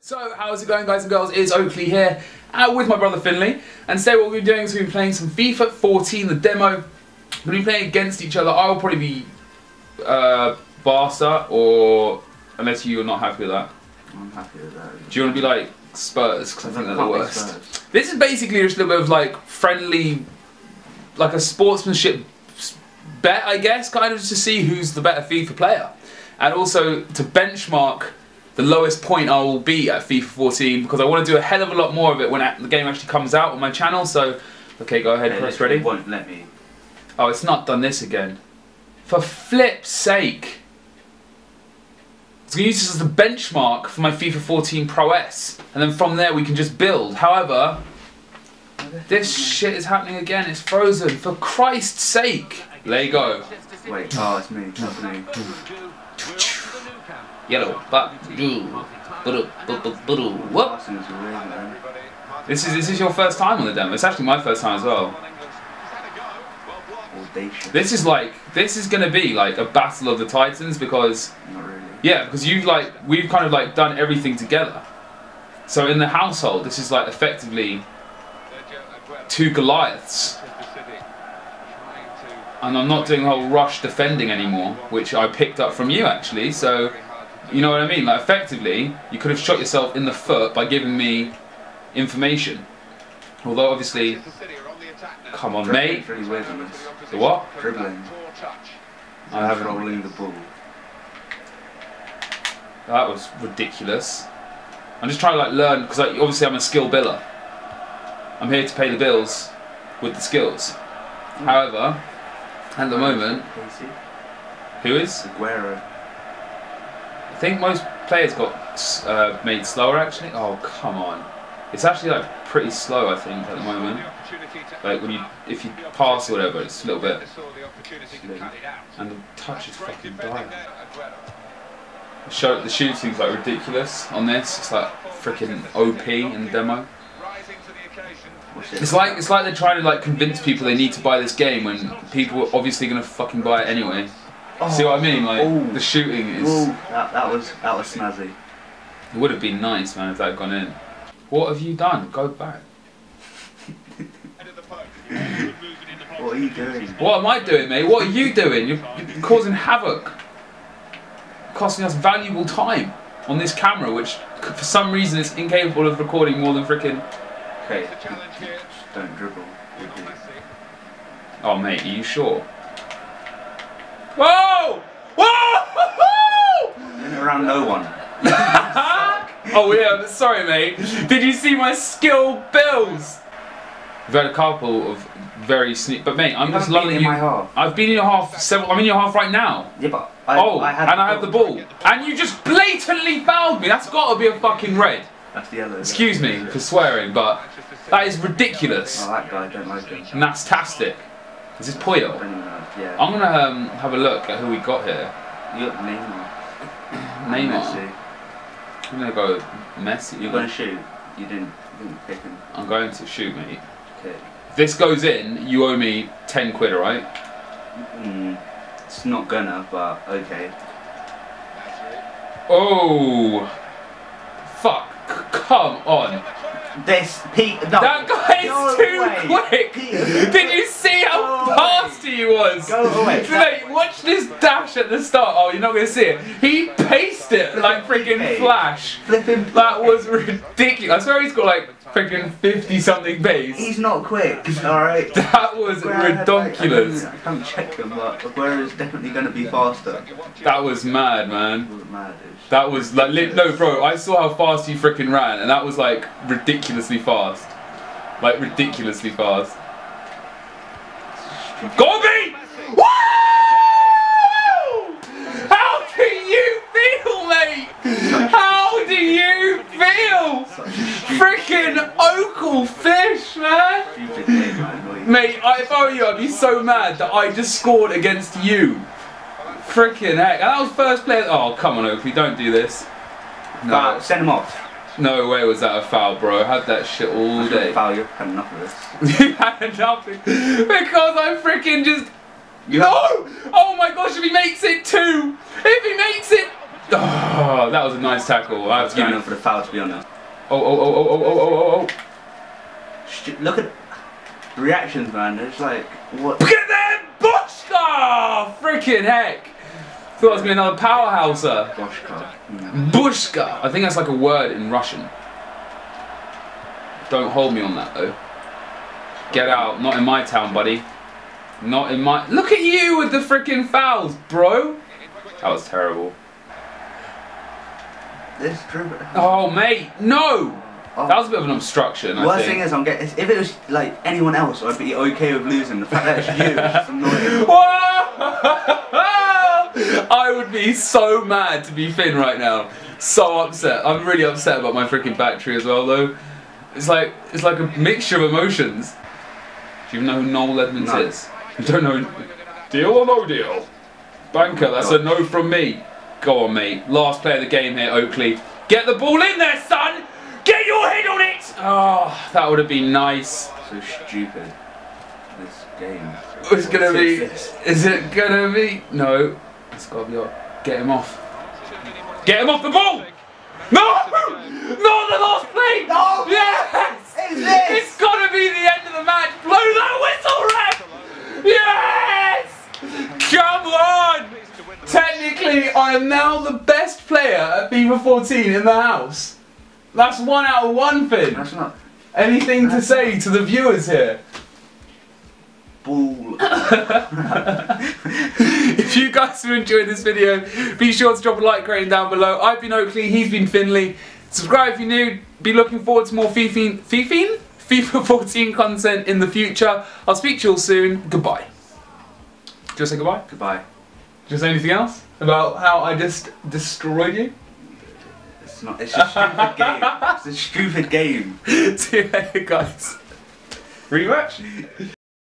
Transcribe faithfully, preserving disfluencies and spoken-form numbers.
So, how's it going, guys and girls? It's Oakley here, uh, with my brother Finley, and today what we're doing is we're playing some FIFA fourteen, the demo. We're going to be playing against each other. I'll probably be uh, Barca, or unless you're not happy with that. I'm happy with that. Do you want to be like Spurs? Because I think they're the worst. This is basically just a little bit of like friendly, like a sportsmanship bet, I guess, kind of just to see who's the better FIFA player, and also to benchmark the lowest point I will be at FIFA fourteen, because I want to do a hell of a lot more of it when the game actually comes out on my channel. So, okay, go ahead, press ready. Won't let me. Oh, it's not done this again. For flip's sake! It's going to use this as the benchmark for my FIFA fourteen prowess, and then from there we can just build. However, this shit is happening again. It's frozen. For Christ's sake! Lego. Wait, oh, it's me. That's me. Yellow, but whoop. This is this is your first time on the demo. It's actually my first time as well. This is like this is gonna be like a battle of the Titans, because not really. Yeah, because you've like we've kind of like done everything together. So in the household, this is like effectively two Goliaths. And I'm not doing the whole rush defending anymore, which I picked up from you actually. So. You know what I mean? Like, effectively, you could have shot yourself in the foot by giving me information. Although, obviously, come on, mate. Really weird on this. The what? Dribbling. I haven't. Rolling the ball. That was ridiculous. I'm just trying to like learn, because like, obviously I'm a skill biller. I'm here to pay the bills with the skills. Mm. However, at the moment, who is? Aguero. I think most players got uh, made slower actually. Oh come on! It's actually like pretty slow, I think, at the moment. Like when you, if you pass or whatever, it's a little bit. And the touch is fucking dying. The, show, the shooting's like ridiculous on this. It's like freaking O P in the demo. It's like it's like they're trying to like convince people they need to buy this game when people are obviously gonna fucking buy it anyway. Oh, see what I mean? Like ooh, the shooting is. Ooh, that that was that was snazzy. It would have been nice, man, if that had gone in. What have you done? Go back. What are you doing? What am I doing, mate? What are you doing? You're, you're causing havoc, costing us valuable time on this camera, which for some reason is incapable of recording more than freaking. Okay, don't dribble. Oh, mate, are you sure? Whoa! Whoa! In around no one. Oh yeah, sorry mate. Did you see my skill bills? We've had a couple of very sneak, but mate, I'm you just loving you. My half. I've been in your half several. I'm in your half right now. Yeah, but I, oh, I had and I have the ball, and you just blatantly fouled me. That's got to be a fucking red. That's the yellow. Excuse me for swearing, but that is ridiculous. Oh, that guy, I don't like him. And that's tastic. Is this Poyo? Yeah. I'm gonna um, have a look at who we got here. You got Neymar. Neymar. Messi. I'm gonna go Messi. You're gonna shoot. You didn't, you didn't pick him. I'm going to shoot, mate. Okay. If this goes in, you owe me ten quid, alright? Mm, it's not gonna, but okay. Oh, fuck! Come on. This Pete. No, that guy is go too away. quick. Pete. Did you see how Go fast away. he was? Go away. Mate, watch this dash at the start. Oh, you're not gonna see it. He paced it Flip like freaking Flash. Flipping. That was ridiculous. I swear he's got like freaking fifty something pace. He's not quick. All right. That was ridiculous. Like, I, can't, I can't check him, but Aguero is definitely gonna be faster. That was mad, man. That was mad. That was like, li no bro, I saw how fast you freaking ran, and that was like ridiculously fast. Like ridiculously fast. Gorby! Woo! How do you feel, mate? How do you feel? Freaking Oakelfish, man! Mate, I, if I were you, I'd be so mad that I just scored against you. Freaking heck. And that was first player. Oh, come on, Oakley, don't do this. No. Foul. Send him off. No way was that a foul, bro. I had that shit all That's day. A foul, you've had enough of this. You had enough because I freaking just. You no! Oh my gosh, if he makes it two! If he makes it Oh, that was a nice tackle. I I was going on for the foul, to be honest. Oh, oh, oh, oh, oh, oh, oh, oh, oh. Look at the reactions, man. It's like, what? Look at them! Bushka! Freaking heck! Thought it was going to be another powerhouser. Bushka. Mm. Bushka! I think that's like a word in Russian. Don't hold me on that, though. Get out. Not in my town, buddy. Not in my... Look at you with the freaking fouls, bro! That was terrible. This true. Oh, mate, no! Oh. That was a bit of an obstruction, I Worst think. thing is, I'm getting. If it was like anyone else, I'd be okay with losing. The fact that it's you is just annoying. I would be so mad to be Finn right now. So upset. I'm really upset about my freaking battery as well, though. It's like it's like a mixture of emotions. Do you know who Noel Edmonds No. is? You don't know? Deal or no deal? Banker, that's a no from me. Go on, mate. Last play of the game here, Oakley. Get the ball in there, son! Get your head on it! Oh, that would have been nice. So stupid. This game. It's gonna What's be. this? Is it gonna be? No. It's gotta be. Get him off. Get him off the ball! No! Not the last play! No! Yes! It's this! It's gotta be the end of the match! Blow that whistle, ref! Yes! Come on! Technically, I am now the best player at FIFA fourteen in the house. That's one out of one, Finn. That's not. Anything to say to the viewers here? Ball. If you guys are enjoying this video, be sure to drop a like rating down below. I've been Oakley, he's been Finley. Subscribe if you're new. Be looking forward to more FIFA, FIFA? FIFA fourteen content in the future. I'll speak to you all soon. Goodbye. Do you want to say goodbye? Goodbye. Do you want to say anything else about how I just destroyed you? It's not. It's a stupid game. It's a stupid game. See you later, guys. Rematch?